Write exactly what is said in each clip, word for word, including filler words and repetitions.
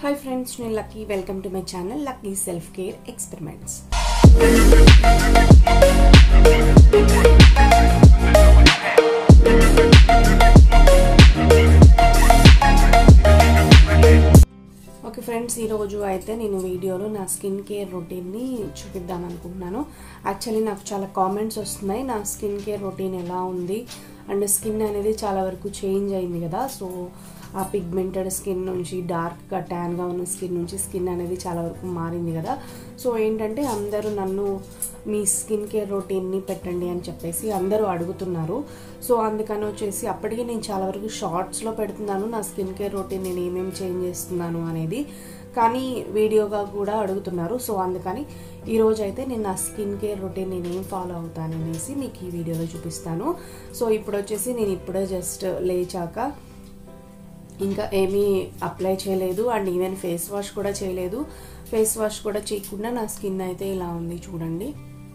Hi friends, I'm Lucky. Welcome to my channel Lucky Self Care Experiments. Okay friends, ఈ రోజు అయితే నేను వీడియోలో నా స్కిన్ కేర్ రొటీన్ని చూపిద్దాం అనుకుంటున్నాను. యాక్చువల్లీ నాకు చాలా కామెంట్స్ వస్తున్నాయి నా స్కిన్ కేర్ రొటీన్ ఎలా ఉంది అండ్ స్కిన్ అనేది చాలా వరకు చేంజ్ అయింది కదా. సో ఆ పిగ్మెంటెడ్ స్కిన్ నుంచి డార్క్గా ట్యాన్గా ఉన్న స్కిన్ నుంచి స్కిన్ అనేది చాలా వరకు మారింది కదా. సో ఏంటంటే అందరూ నన్ను మీ స్కిన్ కేర్ రొటీన్ని పెట్టండి అని చెప్పేసి అందరూ అడుగుతున్నారు. సో అందుకని వచ్చేసి అప్పటికి నేను చాలా వరకు షార్ట్స్లో పెడుతున్నాను నా స్కిన్ కేర్ రొటీన్ నేను ఏమేమి చేంజ్ చేస్తున్నాను అనేది, కానీ వీడియోగా కూడా అడుగుతున్నారు. సో అందుకని ఈరోజు అయితే నేను నా స్కిన్ కేర్ రొటీన్ నేను ఏం ఫాలో అవుతాను అనేసి మీకు ఈ వీడియోలో చూపిస్తాను. సో ఇప్పుడు వచ్చేసి నేను ఇప్పుడే జస్ట్ లేచాక ఇంకా ఏమీ అప్లై చేయలేదు అండ్ ఈవెన్ ఫేస్ వాష్ కూడా చేయలేదు. ఫేస్ వాష్ కూడా చేయకుండా నా స్కిన్ అయితే ఇలా ఉంది చూడండి.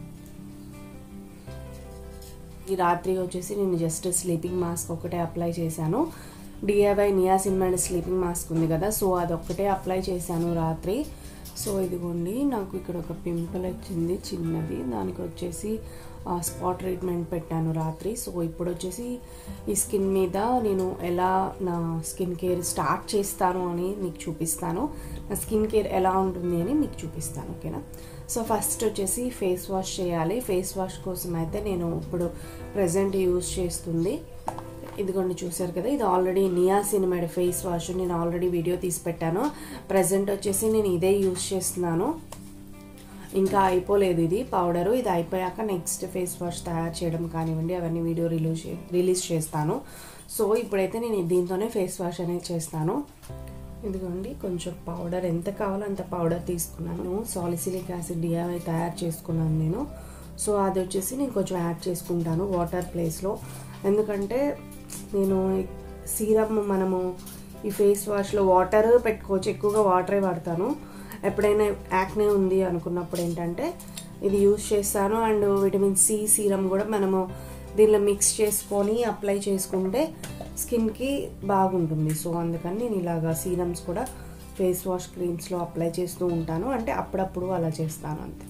ఈ రాత్రి వచ్చేసి నేను జస్ట్ స్లీపింగ్ మాస్క్ ఒకటే అప్లై చేశాను. డిఐవై నియాసిన్మైడ్ స్లీపింగ్ మాస్క్ ఉంది కదా, సో అదొక్కటే అప్లై చేశాను రాత్రి. సో ఇదిగోండి, నాకు ఇక్కడ ఒక పింపుల్ వచ్చింది చిన్నది, దానికి వచ్చేసి స్పాట్ ట్రీట్మెంట్ పెట్టాను రాత్రి. సో ఇప్పుడు వచ్చేసి ఈ స్కిన్ మీద నేను ఎలా నా స్కిన్ కేర్ స్టార్ట్ చేస్తాను అని మీకు చూపిస్తాను. నా స్కిన్ కేర్ ఎలా ఉంటుంది అని మీకు చూపిస్తాను, ఓకేనా. సో ఫస్ట్ వచ్చేసి ఫేస్ వాష్ చేయాలి. ఫేస్ వాష్ కోసం అయితే నేను ఇప్పుడు ప్రజెంట్ యూజ్ చేస్తుంది ఇదిగోండి, చూసారు కదా, ఇది ఆల్రెడీ నియాసిన్మైడ్ ఫేస్ వాష్ నేను ఆల్రెడీ వీడియో తీసి పెట్టాను. ప్రజెంట్ వచ్చేసి నేను ఇదే యూజ్ చేస్తున్నాను, ఇంకా అయిపోలేదు ఇది పౌడరు. ఇది అయిపోయాక నెక్స్ట్ ఫేస్ వాష్ తయారు చేయడం కానివ్వండి అవన్నీ వీడియో రిలీజ్ రిలీజ్ చేస్తాను. సో ఇప్పుడైతే నేను దీంతోనే ఫేస్ వాష్ అనేది చేస్తాను. ఇదిగోండి, కొంచెం పౌడర్ ఎంత కావాలో అంత పౌడర్ తీసుకున్నాను. సాలిసిలిక్ యాసిడ్ డిఐవై తయారు చేసుకున్నాను నేను. సో అది వచ్చేసి నేను కొంచెం యాడ్ చేసుకుంటాను వాటర్ ప్లేస్లో, ఎందుకంటే నేను సీరమ్ మనము ఈ ఫేస్ వాష్లో వాటర్ పెట్టుకోవచ్చు, ఎక్కువగా వాటరే వాడతాను. ఎప్పుడైనా యాక్నే ఉంది అనుకున్నప్పుడు ఏంటంటే ఇది యూజ్ చేస్తాను. అండ్ విటమిన్ సి సీరం కూడా మనము దీనిలో మిక్స్ చేసుకొని అప్లై చేసుకుంటే స్కిన్కి బాగుంటుంది. సో అందుకని నేను ఇలాగా సీరమ్స్ కూడా ఫేస్ వాష్ క్రీమ్స్లో అప్లై చేస్తూ ఉంటాను, అంటే అప్పుడప్పుడు అలా చేస్తాను అంతే.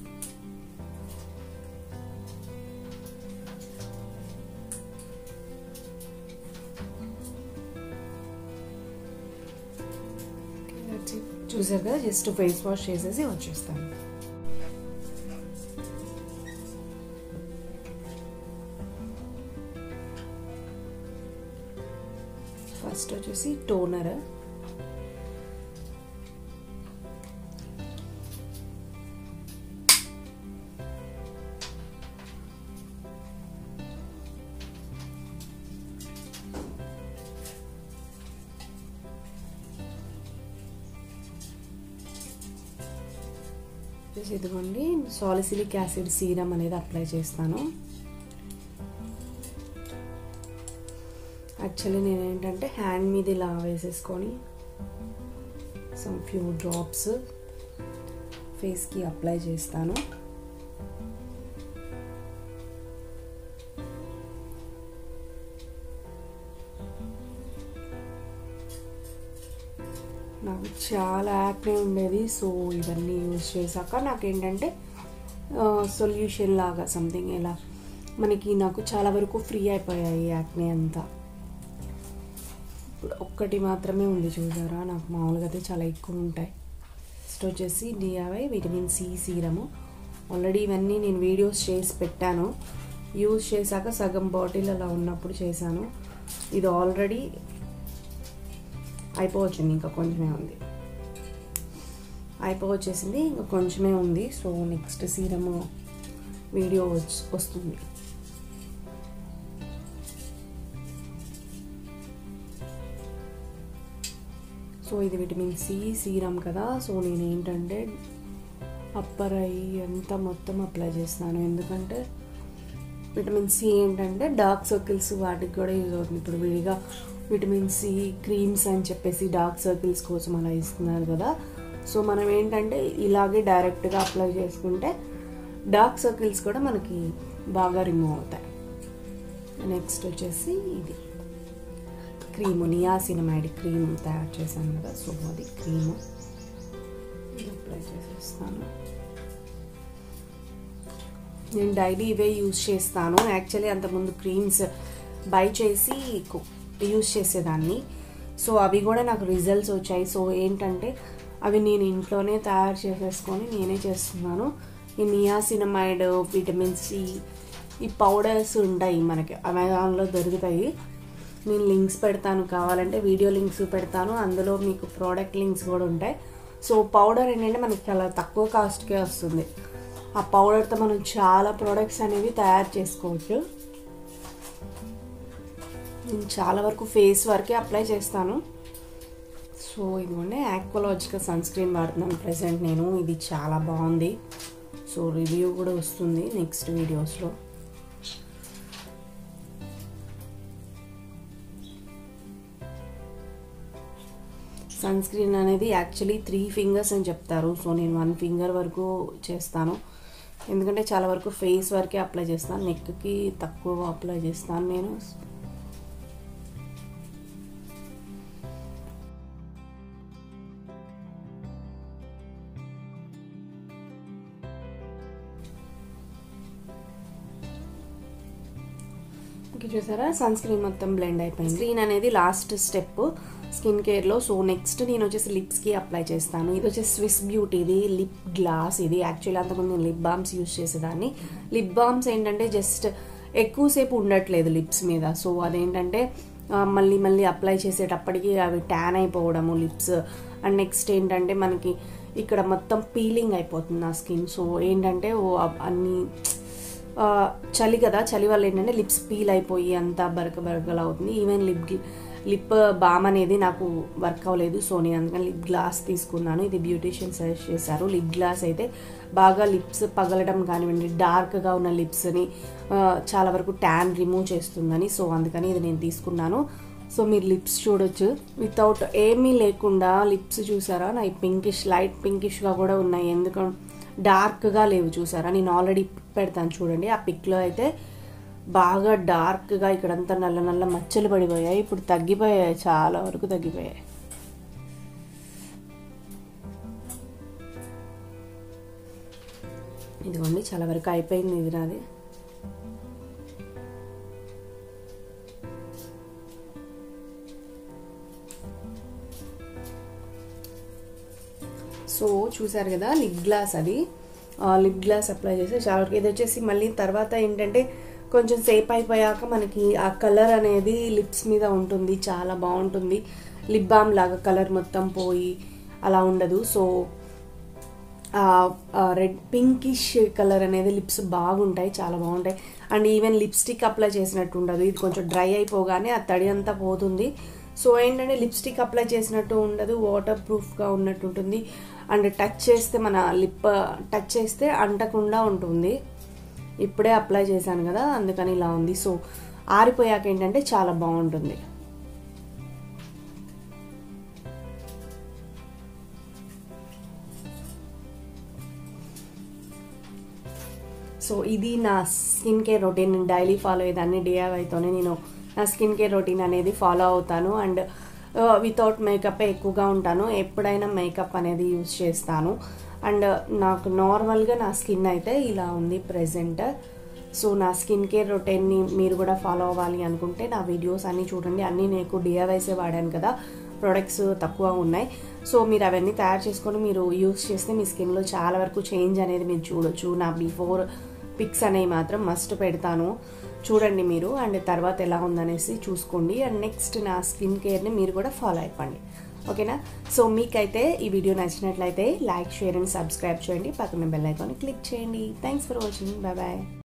చూసారు కదా, జస్ట్ ఫేస్ వాష్ చేసేసి వచ్చేస్తాను. ఫస్ట్ వచ్చేసి టోనర్, ఇదిగోండి సాలిసిలిక్ యాసిడ్ సీరం అనేది అప్లై చేస్తాను. యాక్చువల్లీ నేను ఏంటంటే హ్యాండ్ మీద ఇలా వేసేసుకొని సమ్ ఫ్యూ డ్రాప్స్ ఫేస్కి అప్లై చేస్తాను. నాకు చాలా యాక్నే ఉండేది. సో ఇవన్నీ యూజ్ చేశాక నాకేంటంటే సొల్యూషన్ లాగా సంథింగ్ ఎలా మనకి నాకు చాలా వరకు ఫ్రీ అయిపోయాయి యాక్నే అంతా. ఇప్పుడు ఒక్కటి మాత్రమే ఉంది చూసారా, నాకు మామూలుగా అయితే చాలా ఎక్కువ ఉంటాయి. నెక్స్ట్ వచ్చేసి DIY vitamin C serum. Already ఇవన్నీ నేను వీడియోస్ చేసి పెట్టాను. యూజ్ చేశాక సగం బాటిల్ అలా ఉన్నప్పుడు చేశాను. ఇది ఆల్రెడీ అయిపోవచ్చింది, ఇంకా కొంచెమే ఉంది, అయిపోవచ్చేసింది ఇంకా కొంచెమే ఉంది. సో నెక్స్ట్ సీరము వీడియో వస్తుంది. సో ఇది విటమిన్ సి సీరం కదా, సో నేను ఏంటంటే అప్పర్ ఐ అంతా మొత్తం అప్లై చేస్తాను, ఎందుకంటే విటమిన్ సి ఏంటంటే డార్క్ సర్కిల్స్ వాటికి కూడా యూజ్ అవుతుంది. ఇప్పుడు విడిగా విటమిన్ సి క్రీమ్స్ అని చెప్పేసి డార్క్ సర్కిల్స్ కోసం అలా ఇస్తున్నారు కదా. సో మనం ఏంటంటే ఇలాగే డైరెక్ట్గా అప్లై చేసుకుంటే డార్క్ సర్కిల్స్ కూడా మనకి బాగా రిమూవ్ అవుతాయి. నెక్స్ట్ వచ్చేసి ఇది క్రీము నియాసినమైడ్ క్రీమ్ తయారు చేశాను కదా, సో అది క్రీము. అప్లై చేసేస్తాను. నేను డైలీ ఇవే యూజ్ చేస్తాను. యాక్చువల్లీ అంతకుముందు క్రీమ్స్ బై చేసి యూజ్ చేసేదాన్ని. సో అవి కూడా నాకు రిజల్ట్స్ వచ్చాయి. సో ఏంటంటే అవి నేను ఇంట్లోనే తయారు చేసేసుకొని నేనే చేస్తున్నాను. ఈ నియాసినమైడ్, విటమిన్ సి, ఈ పౌడర్స్ ఉంటాయి మనకి అమెజాన్లో దొరుకుతాయి. నేను లింక్స్ పెడతాను, కావాలంటే వీడియో లింక్స్ పెడతాను. అందులో మీకు ప్రోడక్ట్ లింక్స్ కూడా ఉంటాయి. సో పౌడర్ ఏంటంటే మనకి చాలా తక్కువ కాస్ట్కే వస్తుంది. ఆ పౌడర్తో మనం చాలా ప్రోడక్ట్స్ అనేవి తయారు చేసుకోవచ్చు. నేను చాలా వరకు ఫేస్ వరకే అప్లై చేస్తాను. సో ఇదిగోండి ఆక్వాలాజికా సన్ స్క్రీన్ వాడుతున్నాను ప్రజెంట్ నేను. ఇది చాలా బాగుంది. సో రివ్యూ కూడా వస్తుంది నెక్స్ట్ వీడియోస్లో. సన్ స్క్రీన్ అనేది యాక్చువల్లీ త్రీ ఫింగర్స్ అని చెప్తారు. సో నేను వన్ ఫింగర్ వరకు చేస్తాను, ఎందుకంటే చాలా వరకు ఫేస్ వరకే అప్లై చేస్తాను. నెక్కి తక్కువ అప్లై చేస్తాను నేను. ఓకే, చూసారా సన్ స్క్రీన్ మొత్తం బ్లెండ్ అయిపోయింది. స్క్రీన్ అనేది లాస్ట్ స్టెప్ స్కిన్ కేర్లో. సో నెక్స్ట్ నేను వచ్చేసి లిప్స్కి అప్లై చేస్తాను. ఇది వచ్చేసి స్విస్ బ్యూటీది లిప్ గ్లాస్. ఇది యాక్చువల్లీ అంతకుముందు నేను లిప్ బామ్స్ యూజ్ చేసేదాన్ని. లిప్ బామ్స్ ఏంటంటే జస్ట్ ఎక్కువసేపు ఉండట్లేదు లిప్స్ మీద. సో అదేంటంటే మళ్ళీ మళ్ళీ అప్లై చేసేటప్పటికి అవి ట్యాన్ అయిపోవడము లిప్స్. అండ్ నెక్స్ట్ ఏంటంటే మనకి ఇక్కడ మొత్తం పీలింగ్ అయిపోతుంది నా స్కిన్. సో ఏంటంటే ఓ అన్ని చలి కదా, చలి వల్ల ఏంటంటే లిప్స్ పీల్ అయిపోయి అంతా బరక బరకలు అవుతుంది. ఈవెన్ లిప్ లిప్ బామ్ అనేది నాకు వర్క్ అవ్వలేదు. సో నేను అందుకని లిప్ గ్లాస్ తీసుకున్నాను. ఇది బ్యూటీషియన్ సజెస్ట్ చేశారు. లిప్ గ్లాస్ అయితే బాగా లిప్స్ పగలడం కానివ్వండి, డార్క్గా ఉన్న లిప్స్ని చాలా వరకు ట్యాన్ రిమూవ్ చేస్తుందని. సో అందుకని ఇది నేను తీసుకున్నాను. సో మీరు లిప్స్ చూడొచ్చు, వితౌట్ ఏమీ లేకుండా లిప్స్ చూసారా నా పింకిష్, లైట్ పింకిష్గా కూడా ఉన్నాయి. ఎందుకంటే డార్క్గా లేవు చూసారా. నేను ఆల్రెడీ పెడతాను చూడండి. ఆ పిక్లో అయితే బాగా డార్క్గా ఇక్కడంతా నల్ల నల్ల మచ్చలు పడిపోయాయి. ఇప్పుడు తగ్గిపోయాయి, చాలా వరకు తగ్గిపోయాయి. ఇదిగోండి చాలా వరకు అయిపోయింది ఇది నాది. సో చూసారు కదా లిప్ గ్లాస్, అది లిప్ గ్లాస్ అప్లై చేసి చాలా వరకు. ఇది వచ్చేసి మళ్ళీ తర్వాత ఏంటంటే కొంచెం సేపు అయిపోయాక మనకి ఆ కలర్ అనేది లిప్స్ మీద ఉంటుంది, చాలా బాగుంటుంది. లిప్ బామ్ లాగా కలర్ మొత్తం పోయి అలా ఉండదు. సో రెడ్ పింకిష్ కలర్ అనేది లిప్స్ బాగుంటాయి, చాలా బాగుంటాయి. అండ్ ఈవెన్ లిప్స్టిక్ అప్లై చేసినట్టు ఉండదు. ఇది కొంచెం డ్రై అయిపోగానే ఆ తడి అంతా పోతుంది. సో ఏంటంటే లిప్స్టిక్ అప్లై చేసినట్టు ఉండదు, వాటర్ ప్రూఫ్గా ఉన్నట్టు ఉంటుంది. అండ్ టచ్ చేస్తే మన లిప్ టచ్ చేస్తే అంటకుండా ఉంటుంది. ఇప్పుడే అప్లై చేశాను కదా అందుకని ఇలా ఉంది. సో ఆరిపోయాక ఏంటంటే చాలా బాగుంటుంది. సో ఇది నా స్కిన్ కేర్ రొటీన్. నేను డైలీ ఫాలో అయ్యేదాన్ని. డిఐవైతోనే నేను నా స్కిన్ కేర్ రొటీన్ అనేది ఫాలో అవుతాను. అండ్ వితౌట్ మేకప్ ఎక్కువగా ఉంటాను. ఎప్పుడైనా మేకప్ అనేది యూజ్ చేస్తాను. అండ్ నాకు నార్మల్గా నా స్కిన్ అయితే ఇలా ఉంది ప్రెజెంట్. సో నా స్కిన్ కేర్ రొటీన్ని మీరు కూడా ఫాలో అవ్వాలి అనుకుంటే నా వీడియోస్ అన్నీ చూడండి. అన్నీ నేను డిఐవైసే వాడాను కదా, ప్రొడక్ట్స్ తక్కువ ఉన్నాయి. సో మీరు అవన్నీ తయారు చేసుకొని మీరు యూజ్ చేస్తే మీ స్కిన్లో చాలా వరకు చేంజ్ అనేది మీరు చూడొచ్చు. నా బిఫోర్ పిక్స్ అనేవి మాత్రం మస్ట్ పెడతాను, చూడండి మీరు. అండ్ తర్వాత ఎలా ఉందనేసి చూసుకోండి. అండ్ నెక్స్ట్ నా స్కిన్ కేర్ని మీరు కూడా ఫాలో అయిపోండి, ఓకేనా. సో మీకైతే ఈ వీడియో నచ్చినట్లయితే లైక్, షేర్ అండ్ సబ్స్క్రైబ్ చేయండి. పక్కన బెల్ ఐకాన్ క్లిక్ చేయండి. Thanks for watching. Bye bye.